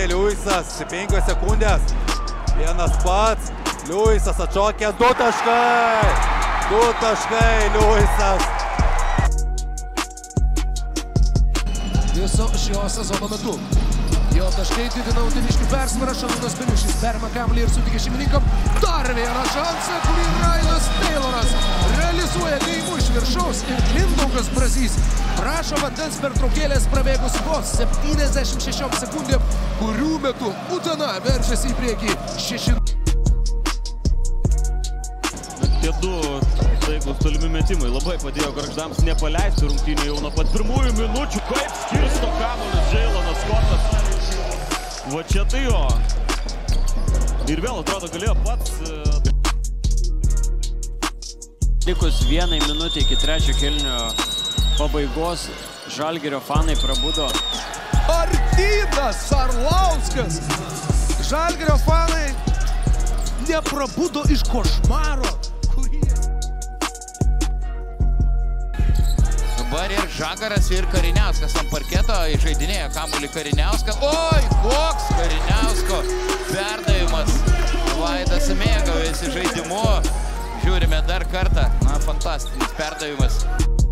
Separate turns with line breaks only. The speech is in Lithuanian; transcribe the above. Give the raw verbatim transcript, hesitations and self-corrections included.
Liujisas, penkios sekundės, vienas pats, Liujisas atšokęs, du taškai, du taškai Liujisas.
Viso šio sezono metu. Jo taškai didina uteniškių persvarą, Šarūnas Beniušis perima kamuolį ir sutikė šeimininkam. Dar vieną šansą, kurį Rainas Tayloras realizuoja dėjimu iš viršaus ir Mindaugas Brazys prašo vandens pertraukėlės prabėgus vos septyniasdešimt šešiom sekundėm, kurių metu Utena verčiasi į priekį šeši.
Tie du taiklūs tolimi metimai labai padėjo Gargždams nepaleisti rungtynių jau nuo pat pirmųjų minučių. Kaip skirsto kamuolius Džeilonas Skotas. Va čia tai jo. Ir vėl atrodo galėjo pats.
Likus vienai minutė iki trečio kėlinio pabaigos Žalgirio fanai prabudo.
Arvydas Arlauskas. Žalgirio fanai neprabudo iš košmaro.
Dabar ir Žagaras, ir Kariniauskas ant parketo žaidinėja kamuolį Kariniauską. Oi, koks Kariniausko perdavimas. Vaidas mėgaujasi žaidimu. Žiūrime dar kartą. Na, fantastinis perdavimas.